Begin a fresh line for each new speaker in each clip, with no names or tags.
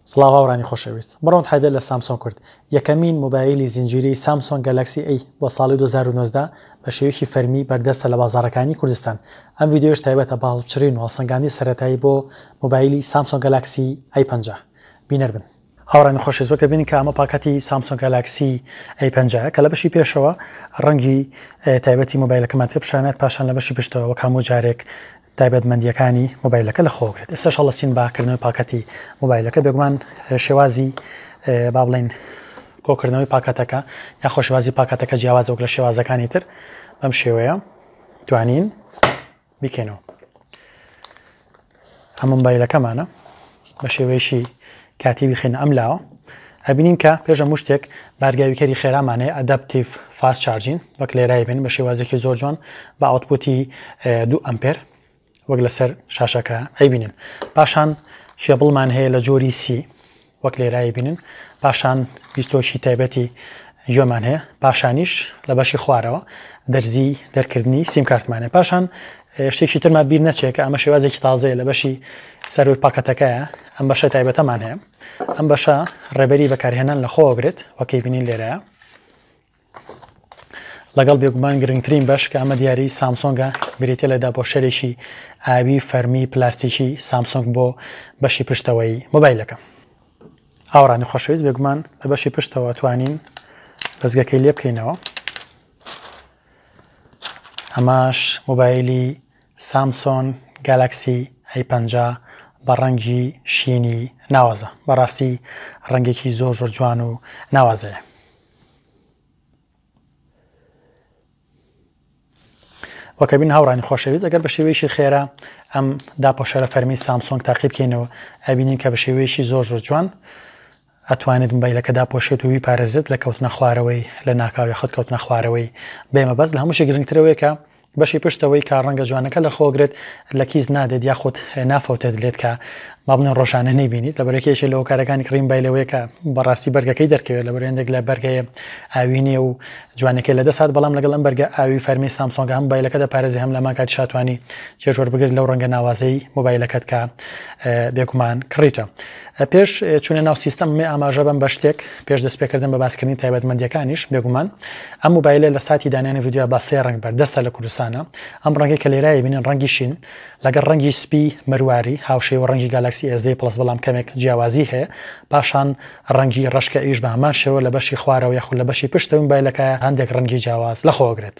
سڵاو هاوڕانی خۆشەویست بڕۆن حیدر لە سامسۆن کورد یەکەمین مۆبایلی زنجیرەی سامسۆن گەلاکسی A بۆ ساڵی 2019 بە شێوەیەکی فەرمی بەردەستە لە بازاڕەکانی کوردستان. ئەم ڤیدیۆش تایبەتە بە هەڵبچڕین و هەڵسەنگاندنی سەرەتایی بۆ مۆبایلی سامسۆن گەلاکسی A50 بینەر بن. هاوڕانی خۆشەویست وەکە بینین کە ئەمە پاکەتی سامسۆن گەلاکسی A50 کە لە بەشی پێشەوە ڕەنگی تایبەتی مۆبایلەکەمان پێ پیشانات، پاشان لە بەشی پشتەوە وەک هەموو جارێک تایبەتمەندیەکانی مۆبایلەکە لە خۆگرێت. ئێستاش هەڵەستین باکردنەوەی پاکەتی مۆبایلەکە بێگومان شێوازی با بڵێن کۆکردنەوەی پاکەتەکە یاخۆ شێوازی پاکەتەکە جیاوازە وەک لە شێوازەکانی تر بەم شێوەیە توانین بیکەینەوە. ئەم مۆبایلەکەمانە بە شێوەیەشی کاتی بخێنە ئەم لاوە ئەبینین کە پێش هەموو شتێک بارگاویکەری خێرامانەیە ئەدەپتیڤ فاست چارجین وەک لێرای بین بە شێوازێکی زۆر جوان بە ئاوتپوتی 2 ئەمپێر وەک لەسەر شاشەکە ئەیبینن. پاشان شێبڵمان هەیە لە جۆری سی وەک لێرای بینن، پاشان بیستۆشی تایبەتی گوێمان هەیە، پاشانیش لە بەشی خوارەوە دەرزی دەرکردنی سیم کارتمانێ. پاشان شتێکی ترمان بیر نەچێت کە ئەمە شێوازێکی تازەیە لە بەشی سەروی پاکەتەکەیە. ئەم بەشە تایبەتەمان هەیە، ئەم بەشە ڕێبەری بەکارهێنان لە خۆگرێت وەکەی بینین لێرەیە لەگەڵ بێگومان گرنگترین بەش کە ئەمە دیاری سامسۆنگە بریتە لەدا بۆ شەرێکی ئاوی فەرمی پلاستیکی سامسۆنگ بۆ بەشی پشتەوەی مۆبایلەکە. هاوڕانی خۆشەویست بێگومان لە بەشی پشتەوە توانین ڕزگەکەی لێ بکەینەوە. ئەماش مۆبایلی سامسۆن گالاکسی A50 بە ڕەنگی شینی ناوازە، بەڕاستی ڕەنگێکی زۆر زۆر جوان و ناوازەیە. وەکە بین هاوڕانی خۆشەویست ئەگەر بە شێوەیەکی خێرا ئەم داپۆشەرە فەرمی سامسۆنگ تاقی بکەینەوە ئەبینین کە بە شێوەیەکی زۆر زۆر جوان ئەتوانێت مۆبایلەکە داپۆشێت و بیپارێزێت لە کەوتنە خوارەوەی لە ناکاوی خۆت کەوتنە خوارەوەی بێمە بەس لە هەمووشی گرنگترەوەی کە بەشی پشتەوەی کارڕەنگە جوانەکە لە خۆگرێت لە کیز نادێت یاخود نافەوتێت لێت کە با بڵێن ڕۆژانە نەیبینیت لە بەرەکێکی لەوە کارەکانی کڕین بایلەوەیە کە بەڕاستی بەرگەکەی دەرکەوێت لە بەرێندێک لە بەرگەیە ئاوینێ و جوانەکەی لە دەسات، بەڵام لەگەڵ ئەم بەرگە ئاوی فەرمی سامسۆنگ هەم مۆبایلەکە دەپارێزی هەم لەمان کاتی شاتوانی چێژۆر بگرێت لەو ڕەنگە ناوازەی مۆبایلەکەت کە بێگومان کڕیتە. پێش چونە ناو سیستەم ئاماژە بم بە شتێک پێش دەستپێکردن بە باسکردنی تایبەتمەندیەکانیش بێگومان ئەم مۆبایلە لە ساتی دانانی ڤیدیۆ با سێ ڕەنگ بەردەستە لە کوردستانە. ئەم ڕەنگی کە لێرای بینین ڕەنگی شین لەگەڵ ڕەنگی سپی مەرواری هاوشێوە ڕەنگی گالاکسی SD پلس بەڵام کەمێک جیاوازی هەیە، پاشان ڕەنگی ڕەشکە ئیش بە هەمان شێوە لە بەشی خوارەوە یاخود لە بەشی پشتەوە مۆبایلەکە هەندێک ڕەنگی جیاواز لە خۆگرێت.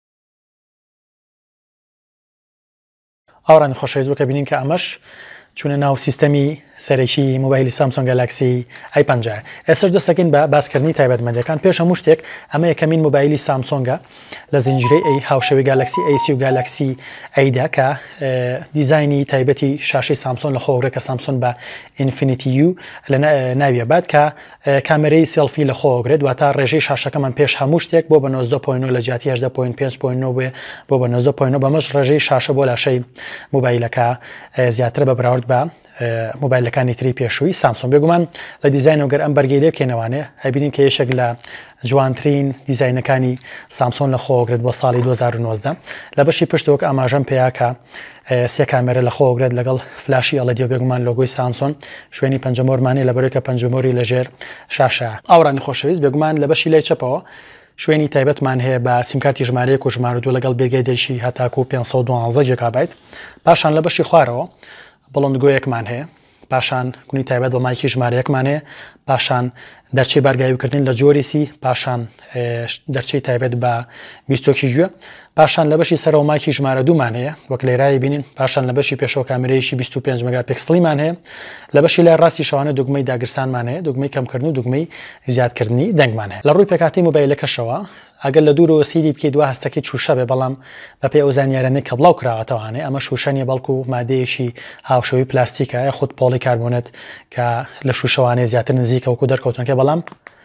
ئاوڕانی خۆشەویست وەکە بینین کە ئەمەش چونە ناو سیستەمی سەرەکی مۆبایلی سامسۆنگ گالاکسی A50. ئێستاش دەستەکەین بە باسکردنی تایبەتمەندیەکان. پێش هەموو شتێک ئەمە یەکەمین مۆبایلی سامسۆنگە لە زنجیرەی A هاوشێوەی گالاکسی AC و گالاکسی A کە دیزایانی تایبەتی شاشەی سامسۆن لە خۆگرێت کە سامسۆن بە Infinity U لە ناویە بعد کە کامێرەی سێلفی لە خۆگرێت واتە ڕێژەی شاشەکەمان پێش هەموو شتێک بۆ بە 90.9 لە جیاتی 18.5.9 بۆ بە 90.9 بەمەش ڕێژەی شاشە بۆ لاشەی مۆبایلەکە زیاتر بە براورد بە مۆبایلەکانی تری پێشووی سامسۆن. بێگومان لە دیزاینەوە گەر ئەم بەرگەی لێ بکەینەوانێ هەبینین کە یەشێک لە جوانترین دیزاینەکانی سامسۆن لە خۆگرێت بۆ ساڵی 2019. لە بەشی پشتەوە کە ئاماژەم پێیا کە سێ کامێرە لە خۆگرێت لەگەڵ فلاشی LED بێگومان لۆگۆی سامسۆن شوێنی پەنجەمۆرمانی لە بەرەوەی کە پەنجەمۆری لەژێر شاشە. ئاوڕانی خۆشەویست بێگومان لە بەشی لای چەپەوە شوێنی تایبەتمان هەیە بە سیمکارتی ژمارەیەک و ژمارە دوو لەگەڵ بێگای دەشی هەتاکو 512 جیگابایت. پاشان لە بەشی خوارەوە بڵندگۆیەکمان هەیە، پاشان گونی تایبەت بە مایکی ژمارەیەکمان هەیە، پاشان دەرچەی بارگاویکردن لە جۆری سی، پاشان دەرچەی تایبەت بە بیستۆکی گوێ، پاشان لە بەشی سەرەوە مایکی ژمارە دوومان هەیە وەک لێرای بینین، پاشان لە بەشی پێشەوە کامێرەیەکی 25 مەگاپیکسلیمان هەیە، لە بەشی لای ڕاستی شەوانە دوگمەی داگرسانمان هەیە، دوگمەی کەمکردن و دوگمەی زیادکردنی دەنگمان هەیە. لە ڕووی پێکاتی مۆبایلەکەشەوە ئەگەر لە دوورەوە سیری بکەیت دووە هەستەکەی چوشە بێ، بەڵام بەپێی ئەو زانیارانەی کە بڵاو کراوەتەوانێ ئەمە شوشەنیە بەڵکو مادەیەکی هاوشەوی پلاستیکە خود پۆلی کاربۆنێت کە لە شوشەوانەیە زیاتر نزیکە وەکو دەرکەوتنەکە، بەڵام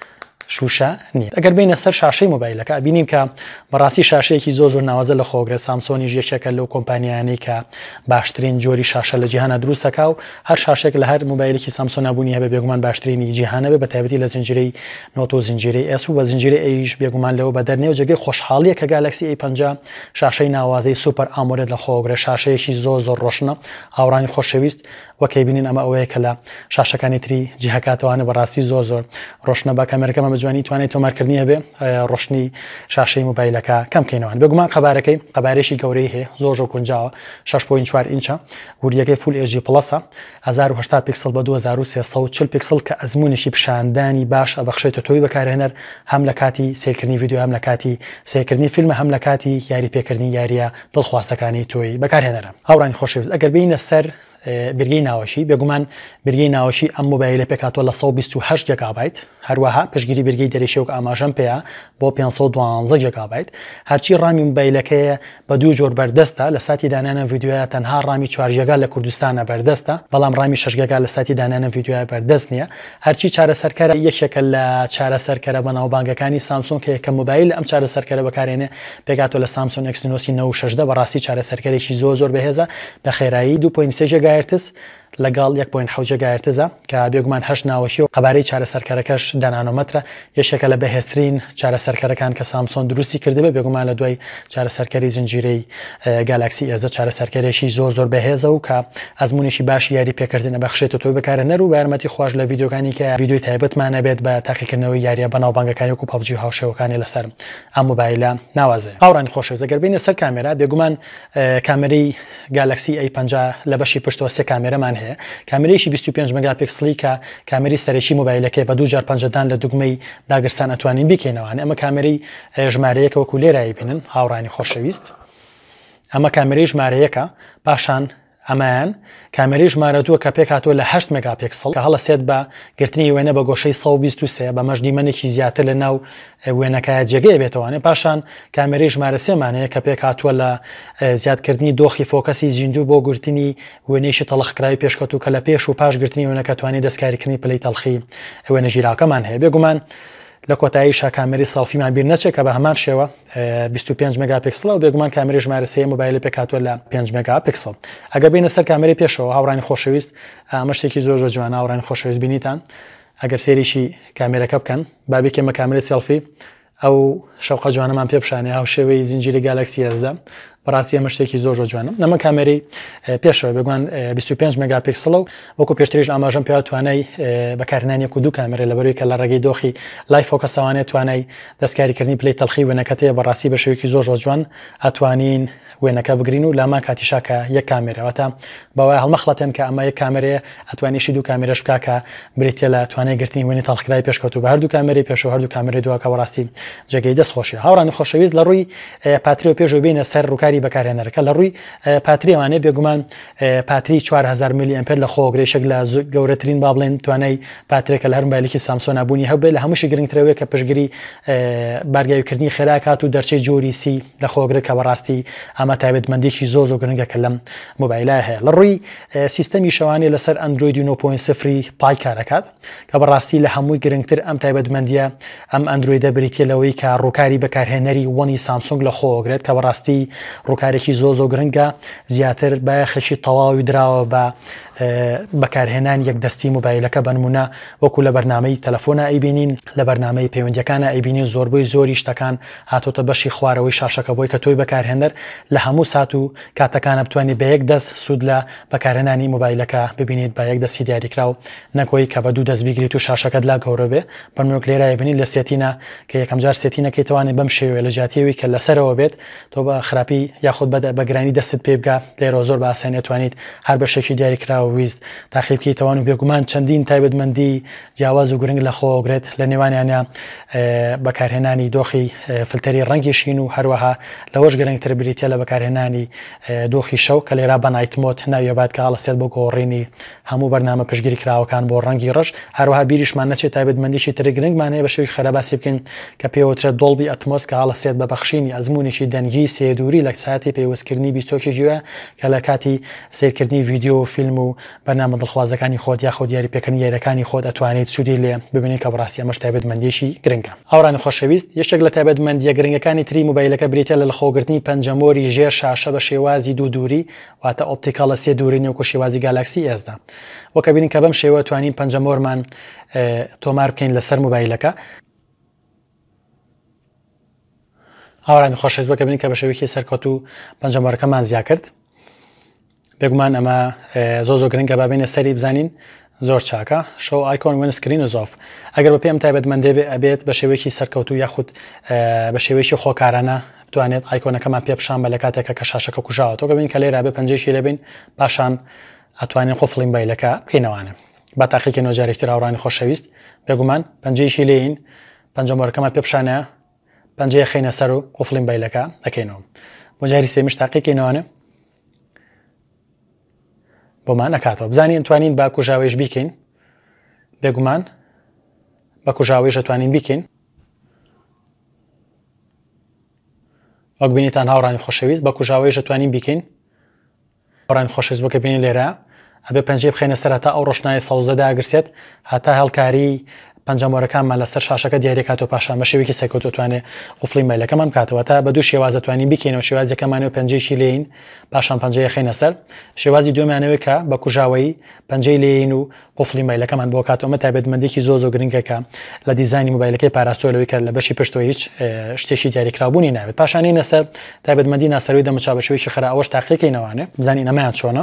شوشە نیت. ئەگەر بینە سەر شاشەی مۆبایلەکە بینیم کە بەڕاستی شاشەیەکی زۆر زۆر ناوازە لە خۆگرێت. سامسۆنیش یەکێکە لەو کۆمپانیانەی کە باشترین جۆری شاشە لە جیهانە دروستەکا و هەر شاشێک لە هەر مۆبایلێکی سامسۆن نبوونی هەبێ بێگومان باشترینی جیهانە بێ، بە تایبەتی لە زنجیرەی نۆت و زنجیرەی S و بە زنجیرەی Aش بێگومان لەوە بە دەرنێ و جێگەی خۆشحاڵیە کە گالاکسی A50 شاشەی ناوازەی سوپەر ئامۆلێد لە خۆگرێت، شاشەیەکی زۆر زۆر ڕۆشنە. هاوڕانی خۆشەویست وەکەی بینین ئەمە ئەوەیە کە لە شاشەکانی تری جیهکاتەوانە بەڕاستی زۆر ڕۆشنە بە کامێرەکەمە بەجوانی توانێت تۆمارکردنی هەبێ ڕۆشنی شاشەی موبایلەکە کەم بکەینەوە بێگومان قەبارەکەی گەورەی هەیە زۆر گونجاوە 6.4 ئینچە وریەکەی فول HD پلسە 1080 پیکسل بە 2340 پیکسل کە ئەزمموونێکی پیشاندانی باش ئەبەخشێتە تۆی بەکارهێنەر هەم لە کاتی سیرکردنی ڤیددیو هەم لە کاتی سیرکردنی فیلمە هەم لە کاتی یاری پێکردنی یاریە دڵخواسەکانی تۆی بەکارهێنەرە هاوڕانی خۆشەویست ئەگەر بینە سەر برگەی ناوەشی بێگومان برگەی ناوەشی ئەم موبایلە پێکاتوە لە 128 جیگابایت هەروەها پشگیری برگەی دەرەشێوک ئاماژەم پێەیە بۆ 512 جیگابایت هەرچی ڕامی موبایلەکەیە بە دوو جۆر بەردەستە لە ساتی دانانە ڤیددیوە تەنها ڕامی 4 جیگا لە کوردستانە بەردەستە بەڵام ڕامی 6 جیگا لە ساتی دانانە ڤیددیوە بەردەست نییە هەرچی چارەسەرکەرە یەکێکە لە چارەسەرکەرە بەناوبانگەکانی سامسۆن کە یەکەم موبایل ئەم چارەسەرکەرە بەکارێنێ پێکاتوە لە سامسۆن Exynos 96 بەڕاستی چارەسەرکەرێکی زۆر بەهێزە بە خێرایی 2.3 جیگاهرتز لەگەڵ 1.7 جیگاهرتزە کە بێگومان هەش ناوەشی و قەبارەی چارەسەرکەرەکەش دانانۆمەترە یەشێکە لە بەهێزترین چارەسەرکەرەکان کە سامسۆن دروستی کردبێ بێگومان لە دوای چارەسەرکەری زنجیرەی گالاکسی ئێزە چارەسەرکەرێکی زۆر بەهێزە و کە ئەزمموونێکی باشی یاری پێکردنە بەخشێتە تۆی بەکارهێنەر و بەرمەتی خۆش لە ڤیددیۆکانی کە ڤیددیۆی تایبەتمانە بێت بە تاقیکردنەوەی یاریە بەناوبانگەکانی و PUBG هاوشێوەکانی لەسەر ئەم موبایلە ناوازێ هاوڕانی خۆشەویست ئەگەر بینە سەر کامێرا بێگومان کامێرەی گالاکسی A50 لە بەشی پشتەوە سێ کامێرەمان هەیە کامێرەیەکی 25 مگاپیکسلی کە کامێری سەرەکی موبایلەکەی بە 2.5 لە دوگمەی داگرستان ئەتوانین بیکەینەوەوانە ئەمە کامێرەی ژمارەیەکە وەکو لێرایی بینن هاوڕانی خۆشەویست ئەمە کامێرەی ژمارەیەکە پاشان ئەمایان کامێرەی ژمارە دووە کە پێک هاتووە لە 8 مگاپیکسل کە هەڵەسێت بە گرتنی وێنە بە گۆشەی 123 بە مەژدیمەنێکی زیاتر لە ناو وێنەکە جێگەی بێتەوەوانێ پاشان کامێرەی ژمارە سێمانەیە کە پێک هاتووە لە زیادکردنی دۆخی فۆکەسی زیندوو بۆ گرتنی وێنەیەکی تەڵخکراوی پێشکەوت و کە لە پێش و پاش گرتنی وێنەکە توانی دەستکاریکردنی پلەی تەڵخی وێنە ژیراکەمان هەیە بێگومان لە کۆتاییشا کامێری سەڵفیمان بیر نەچێت کە بە هەمان شێوە 25 مگاپیکسڵە و بێگومان کامێری ژمارە سێ موبایل پێکاتوە لە 5 مگاپیکسل ئەگە بینە سەر کامێری پێشەوە هاوڕانی خۆشەویست ئەمە شتێکی زۆر جوانە هاوڕانی خۆشەویست بینیتان ئەگەر سێریشی کامێرەکە بکەن بابێکێمە کامێری سێلفی ئەو شەوقە جوانەمان پێبشانێ هاو شێوەی زنجیری گالاکسی ئێزدا بەڕاستی ئەمە شتێکی زۆر جوانە ئەمە کامێری پێشەوە بێگومان 25 مگاپیکسڵە و وەکو پێشتریش ئاماژەم پێ توانای بەکارهێنانی و دوو کامێرە لەبەروی کە لە ڕێگەی دۆخی لای فۆکەسەوانێت توانای دەستکاریکردنی پلەی تەڵخی وێنەکەتەیە بەڕاستی بە شێوەیەکی زۆر جوان ئەتوانین وێنەکە بگرین و لاما کاتیشاکە یەک کامێرەوەتە بەوای هەڵمەخڵەتێن کە ئەمە یەک کامێرەیە ئەتوانیشی دوو کامێرەش بکا کە بریتە لە توانای گرتنی وێنەی تەڵخکراوی پێشکەوت و بە هەردوو کامێرەی پێشەوە هەردوو کامێرەی دووەکە بەڕاستی جێگەی دەستخۆشی هاوڕانی خۆشەویست لە ڕووی پاتری و پێشەوە بینە سەر ڕووکاری بەکارهێنەرەکە لە ڕووی پاتریوانێ بێگومان پاتری 4000 میلی ئەمپێر لە خۆگرێشێک لە گەورەترین با بڵێن توانای پاترێکە لە هەر موبایلێکی سامسۆن نبوونی هەبێت لە هەمووشی گرنگترەوەی کە پشگیری بارگاویکردنی خێراکات و دەرچەی جۆری سی لە خۆگرێت کە بەڕاستی ئەمە تایبەتمەندێکی زۆر گرنگە کە لەم موبایلە هەیە لە ڕووی سیستەمی شەوانی لەسەر ئەندرویدی 9.0 پای کارەکات کە بەڕاستی لە هەمووی گرنگتر ئەم تایبەتمەندیە ئەم ئەندرویدە بریتە لەوەی کە ڕووکاری بەکارهێنەری وەنی سامسۆنگ لە خۆگرێت کە بەڕاستی ڕووکارێکی زۆر گرنگە زیاتر بایەخەشی تەواوی دراوە بە بەکارهێنان یەک دەستی موبایلەکە بنمونە وەکو لە بەرنامەی تەلەفۆنە ئەیبینین لە بەرنامەی پەیوەندیەکانە ئەیبینین زۆربەی زۆری شتەکان هاتۆتە بەشی خوارەوەی شاشەکە بۆی کە تۆی بەکارهێنەر لە هەموو سات و کاتەکانە بتوانانی بە یەک دەست سوود لە بەکارهێنانی موبایلەکە ببینیت بە یەک دەستی دیاریکرا و نەکۆی کە بە دوو دەست بیگریت و شاشەکەت لا گەورە بێ بەنمونەک لێرە بینین لە سێتینە کە یەکەم جار سێتینەکەی توانێت بەم شێوەیە لە جیاتیەوەی کە لەسەرەوە بێت تۆ بە خراپی یاخود بە گرانی دەستت پێ بگا لێرە زۆر بە ئاسانی توانیت هەر بەشێکی دیاریکرا و ویست تاقیبکەیتەوە و بێگومان چەندین تایبەتمەندی جیاواز و گرنگ لە خۆگرێت لە نێوانیانە بەکارهێنانی دۆخی فلتەری ڕەنگی شین و هەروەها لەوەش گرنگتر بریتە لە بەکارهێنانی دۆخی شەو کە لێرا بە نایتمۆت ناویێبات کە هەڵەسێت بۆ گۆڕینی هەموو بەرنامە پشگیری کراوەکان بۆ ڕەنگی ڕەش هەروەها بیریشمان نەچێت تایبەتمەندیشی تر گرنگمان هەیە بە شێوی خەرەباسی بکەین کە پێوترێت دۆڵبی ئەتمۆس کە هەڵەسێت بە بەخشینی ئەزمموونێکی دەنگی سێدووری لە ساعتی پێوەستکردنی بیستۆکیژیوە کە لە کاتی سیرکردنی ڤیددیۆ و فیلم و بەرنامە دڵخوازەکانی خۆت یا خۆ دیاری پێکردنی یاریەکانی خۆت ئەتوانیت سوودی لێ ببینیت کە بەڕاستی ئەمەش تایبەتمەندیشی گرنگە هاوڕانی خۆشەویست یەکێک لە تایبەتمەندیە گرنگەکانی تری موبایلەکە بریتە لە خۆگرتنی پەنجەمۆری ژێر شاشە بە شێوازی دوو دووری واتە ئۆپتیکاڵە سێ دووری نێوکۆ شێوازی گالاکسی ئێزدا وەکە بینین کە بەم شێوە توانین پەنجەمۆرمان تۆمار بکەین لەسەر موبایلەکە هاوڕانی خۆشەویست بکە بینین کە بە شێوەیەکی سەرکەوت و پەنجەمۆرەکەمان زیاد کرد بێگومان ئەمە زۆر گرنگە بابینە سەری بزانین زۆر چاکە شەو ئایکۆن وێن سکرین و زۆف ئەگەر بە پێم تایبەتمەندێ ئەبێت بە شێوەیەکی سەرکەوتو یاخود بە شێوەیەکی خۆکارانە بتوانێت ئایکۆنەکەمان پێ بشان بە لە کاتێکە کە شاشەکە کوژاوە تۆ ببین کە لێرە بێ پەنجەیەکی لێبین پاشان ئەتوانین قوفڵی مۆبایلەکە بکەینەوانە با تاقیکەینەوە جارێکتر هاوڕانی خۆشەویست بێگومان پەنجەیەکی لێین پەنجەمۆرەکەمان پێ بشانە پەنجەیە خینە سەر و قوفڵی مۆبایلەکە دەکەینەوە بۆ جاری سێمیش تاقیکەینەوانە بۆمان نەکاتەوە بزانین توانین با کوژاوێژ بیکەین بێگومان بە کوژاوێژ ئەتوانین بیکەین وەک بینیتان هاوڕانی خۆشەویست بە کوژاوێژ ئەتوانین بیکەین هاوڕانی خۆشەویست بۆ کە بینین لێرە ئەبێ پەنجەی بخەینە سەر هەتا ئەو ڕۆشنایە سەوزەدا ئەگرسێت هەتا هەڵکاری پەنجەمۆرەکانمان لەسەر شاشەکە دیاری کاتەوە پاشان بە شێوەیەکی سەرکەوتو دەتوانێت قوفڵی مۆبایلەکەمان بکاتەوە تا بە دوو شێواز دەتوانین بیکەینەوە شێوازەکەمانەوە پەنجەیەکی لێین پاشان پەنجەیە خەینە سەر شێوازی دووەمانەوەی کە بە کوژاوەیی پەنجەی لێین و قوفڵی مۆبایلەکەمان بۆ کاتەوە ئەمە تایبەتمەندێکی زۆر گرنگەکە لە دیزانی مۆبایلەکەی پاراستۆلەوەی کە لە بەشی پشتەوە هیچ شتێکی دیاریکرابوونی ناوێت پاشانینە سەر تایبەتمەندی ناسەروی دەمەچا بە شێوەیەکی خراپ ئەوەش تاقیکەینەوانێ بزانین ئەمەیان چۆنە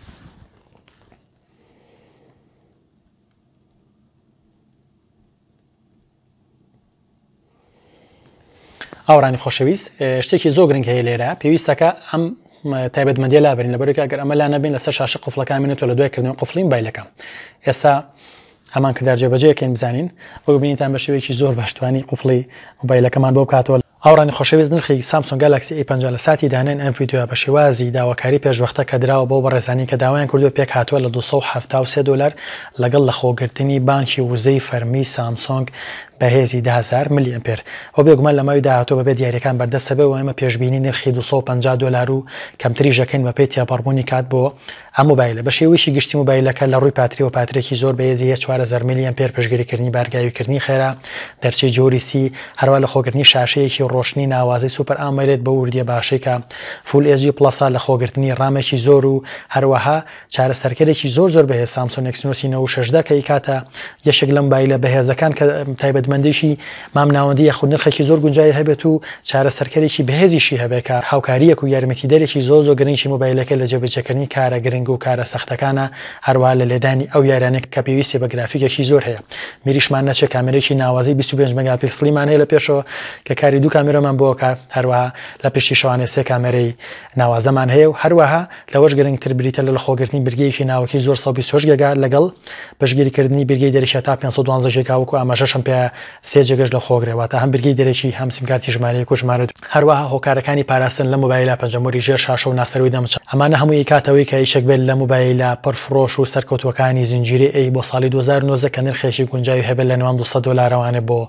ئاوڕانی خۆشەویست شتێکی زۆر گرنگ هەیە لێرە پێویستەکە ئەم تایبەتمەندیە لابرین لەبەرەوەی ئەگەر ئەمە لا نەبین لەسەر شاشە قوفڵەکان بینێتەوە لە دوایکردنەوەی قوفڵی مۆبایلەکە ئێستا هەمان کردار جێبەجێکەین بزانین بۆ بینیتان بە شێوەیەکی زۆر باشتوانی قوفڵی مۆبایلەکەمان بۆ بکاتەوە ئاوڕانی خۆشەویست نرخی سامسۆنگ گالاکسی A50 لە ساتی دانێن ئەم ڤیدیۆ بە شێوازی داواکاری پێشوەختە کە دراوە بۆ بەڕێزانی کە داوایان کردووە پێک هاتووە لە $273 لەگەڵ لە خۆگرتنی بانکی وزەی فەرمی سامسۆنگ بەهێزی 10,000 ملی ئەمپێر ئەو بێگومان لە ماوەی داهاتوو بەبێ دیاریەکان بەردەستە بێ و ئێمە پێشبینی نرخی $250 و کەمتریژەکەین بە پێی تیاپەڕبوونی کات بۆ ئەم مۆبایلە بە شێوەیەکی گشتی مۆبایلەکە لە ڕووی پاتریەوە پاترێکی زۆر بەهێزی 4,000 ملی ئەمپێر پێشگیریکردنی بارگاویکردنی خێرا دەرچی جۆری سی هەروە لە خۆگرتنی شاشەیەکی ڕۆشنی ناوازەی سوپەر ئامۆلێد بە وردیە باشەی کە فول HD پلەسا لە خۆگرتنی ڕامێکی زۆر و هەروەها چارەسەرکەرێکی زۆر بەهێز سامسۆنگ Exynos 96 کە کاتە یەشێک لە مۆبایلە بەهێزەکان کە تایبەتمەندیشی مام ناوەندی یاخود نرخێکی زۆر گونجای هەبێت و چارەسەرکەرێکی بەهێزیشی هەبێت کە هاوکاریەک و یارمەتیدەرێکی زۆر گرنگی مۆبایلەکە لە جێبەجێکردنی کارە گرنگ و کارە سەختەکانە هەروە لە لێدانی ئەو یارانێک کە پێویستی بە گرافیکێکی زۆر هەیە میریشمان نەچێت کامێرێکی ناوازی 25 مگاپیکسلیمان هەیە لە پێشەوە کە کاری دوو کامێرەمان بۆکە هەروەها لە پشتی شەوانێ سێ کامێرەی ناوازەمان هەیە و هەروەها لەوەش گرنگتر بریتە لە خۆگرتنی برگەیەکی ناوەکی زۆر 128 گیگا لەگەڵ پشتگیریکردنی برگەی دەریشە تا 512 گیگا وەکو ئاماژەشم پێ 3 جیگاش لە خۆگرێەوە تا هەم برگەی دەرەکی هەم سیمکارتی ژمارەیەک و ژمارە هەروەها هۆکارەکانی پاراستن لە مۆبایلە پەنجەمۆری ژێر شاشە و ناسەروی دەمەچ ئەمانە هەمووی کاتەوەی کە هیچێک بێت لە مۆبایلە پڕفرۆش و سەرکەوتوەکانی زنجیرەی A بۆ ساڵی 2009 کە نرخێکی گونجاوی هەبێت لە نێوان $200 بۆ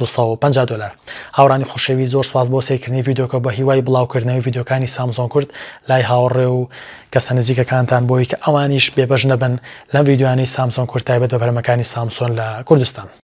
$250 هاوڕانی خۆشەوی زۆر سواز بۆ سێکردنی ڤیدیۆکە بە هیوای بڵاوکردنەوەی ڤیدیۆکانی سامسۆنگ کورد لای هاوڕێ و کەسە نزیکەکانتان بۆی کە ئەوانیش بێبەش نەبن لەم ڤیدیۆانی سامسۆنگ کورد تایبەت بە بەرهەمەکانی سامسۆن لە کوردستان